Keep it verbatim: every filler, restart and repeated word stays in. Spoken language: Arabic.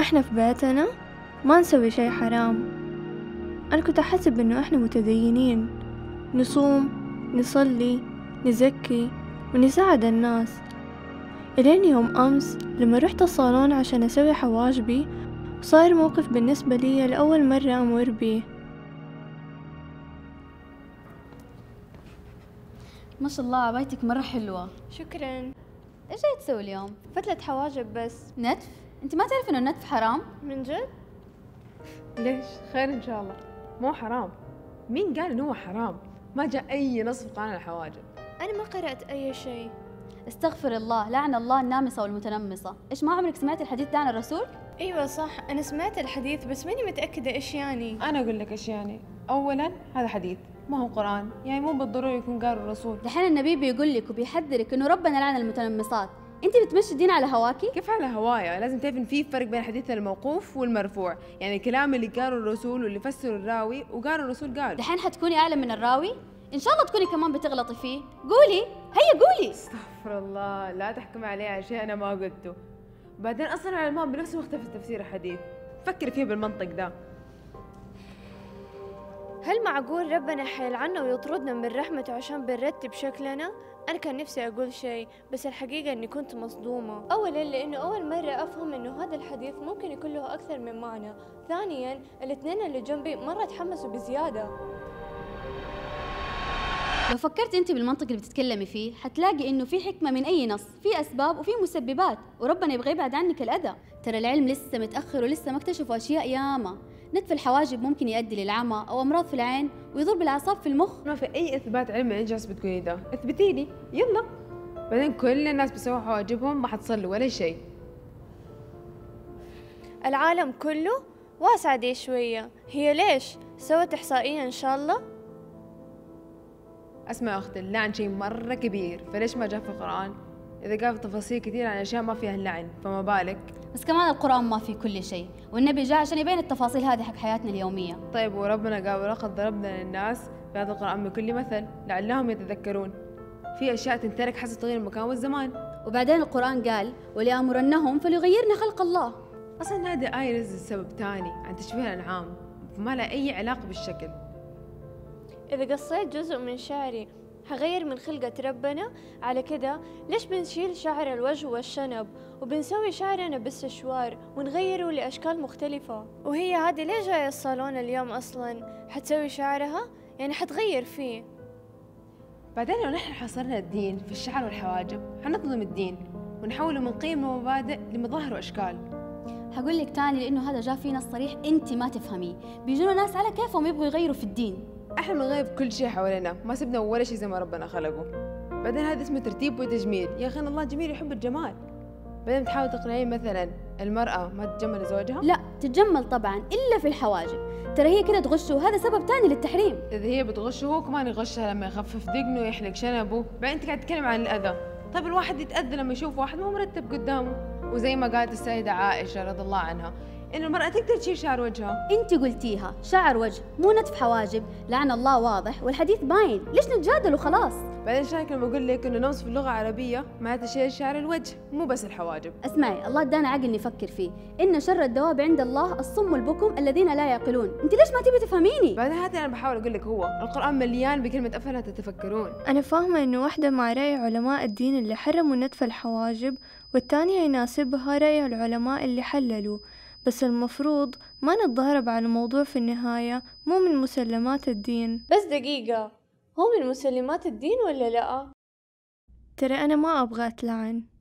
احنا في بيتنا ما نسوي شي حرام. انا كنت احسب انه احنا متدينين، نصوم، نصلي، نزكي، ونساعد الناس. الين يوم امس لما رحت الصالون عشان اسوي حواجبي، صاير موقف بالنسبة لي لأول مرة امر بيه. ما شاء الله عبايتك مرة حلوة. شكرا. ايش جاي تسوي اليوم؟ فتلة حواجب بس. نتف؟ انت ما تعرف انه النتف حرام؟ من جد؟ ليش؟ خير ان شاء الله. مو حرام. مين قال انه هو حرام؟ ما جاء اي نص في قانون الحواجب. انا ما قرأت اي شيء. استغفر الله، لعن الله النامصة والمتنمصة. ايش ما عمرك سمعت الحديث ده عن الرسول؟ ايوه صح، انا سمعت الحديث بس ماني متأكدة ايش يعني. انا اقول لك ايش يعني. اولا هذا حديث ما هو قرآن، يعني مو بالضروري يكون قال الرسول. دحين النبي بيقول لك وبيحذرك انه ربنا لعن المتنمصات. انت بتمشي الدين على هواكي؟ كيف على هوايا؟ لازم تعرف ان في فرق بين الحديث الموقوف والمرفوع، يعني الكلام اللي قاله الرسول واللي فسره الراوي وقال الرسول قال. دحين حتكوني اعلى من الراوي؟ ان شاء الله تكوني كمان بتغلطي فيه. قولي، هيا قولي. استغفر الله، لا تحكم علي على شيء انا ما قلته. بعدين اصلا العلماء بنفسهم اختلفوا في تفسير الحديث. فكر فيه بالمنطق ده. هل معقول ربنا حيلعنا ويطردنا من رحمته عشان بنرتب شكلنا؟ أنا كان نفسي أقول شيء بس الحقيقة إني كنت مصدومة. أولاً لأنه أول مرة أفهم إنه هذا الحديث ممكن يكون له أكثر من معنى. ثانياً الاثنين اللي جنبي مرة تحمسوا بزيادة. لو فكرت انت بالمنطق اللي بتتكلمي فيه حتلاقي انه في حكمه من اي نص، في اسباب وفي مسببات، وربنا يبغى يبعد عنك الاذى. ترى العلم لسه متاخر ولسه ما اكتشفوا اشياء ياما. نتف الحواجب ممكن يؤدي للعمى او امراض في العين ويضر بالاعصاب في المخ. ما في اي اثبات علمي انت جالسه بتقولي ده، اثبتي لي يلا. بعدين كل الناس بيسووا حواجبهم ما حتصلوا ولا شيء. العالم كله واسع دي شوية. هي ليش سوت إحصائية إن شاء الله؟ اسمع يا اختي، اللعن شيء مره كبير، فليش ما جاء في القران؟ اذا قال تفاصيل كثير عن اشياء ما فيها اللعن فما بالك. بس كمان القران ما فيه كل شيء، والنبي جاء عشان يبين التفاصيل هذه حق حياتنا اليوميه. طيب وربنا قال ولقد ضربنا للناس في هذا القران بكل مثل لعلهم يتذكرون. في اشياء تنترك حسب تغيير المكان والزمان. وبعدين القران قال وليامرنهم فليغيرن خلق الله. اصلا هذه ايه نزل سبب ثاني عن تشبيه الانعام، ما لها اي علاقه بالشكل. إذا قصيت جزء من شعري هغير من خلقة ربنا؟ على كده ليش بنشيل شعر الوجه والشنب وبنسوي شعرنا بالسشوار ونغيره لأشكال مختلفة؟ وهي هذه ليه جاية الصالون اليوم أصلا؟ حتسوي شعرها؟ يعني حتغير فيه. بعدين لو نحن حصرنا الدين في الشعر والحواجب حنظلم الدين ونحوله من قيم ومبادئ لمظاهر وأشكال. هقول لك تاني لأنه هذا جاء فيه نص صريح أنت ما تفهميه. بيجونا ناس على كيفهم يبغوا يغيروا في الدين. احنا بنغير كل شيء حوالينا، ما سبنا ولا شيء زي ما ربنا خلقه. بعدين هذا اسمه ترتيب وتجميل، يا اخي الله جميل يحب الجمال. بعدين تحاول تقنعين مثلا المرأة ما تتجمل لزوجها؟ لا تتجمل طبعا إلا في الحواجب، ترى هي كده تغشه وهذا سبب تاني للتحريم. إذا هي بتغشه هو كمان يغشها لما يخفف دقنه ويحلق شنبه. بعدين أنت قاعد تتكلم عن الأذى. طيب الواحد يتأذى لما يشوف واحد مو مرتب قدامه. وزي ما قالت السيدة عائشة رضي الله عنها إنه المرأة تقدر تشيل شعر وجهها. أنت قلتيها شعر وجه مو نتف حواجب، لعن الله واضح والحديث باين، ليش نتجادل وخلاص؟ بعدين شايك لما أقول لك إنه نمص في اللغة العربية معناته شيل شعر الوجه مو بس الحواجب. اسمعي، الله ادانا عقل نفكر فيه، إن شر الدواب عند الله الصم والبكم الذين لا يعقلون، أنت ليش ما تبي تفهميني؟ بعدين هذا أنا بحاول أقول لك هو القرآن مليان بكلمة أفلا تتفكرون. أنا فاهمة إنه واحدة مع رأي علماء الدين اللي حرموا نتف الحواجب والتانية يناسبها رأي العلماء اللي حللوا، بس المفروض ما نتضارب على الموضوع. في النهاية مو من مسلمات الدين. بس دقيقة، هو من مسلمات الدين ولا لأ؟ ترى أنا ما أبغى أتلعن.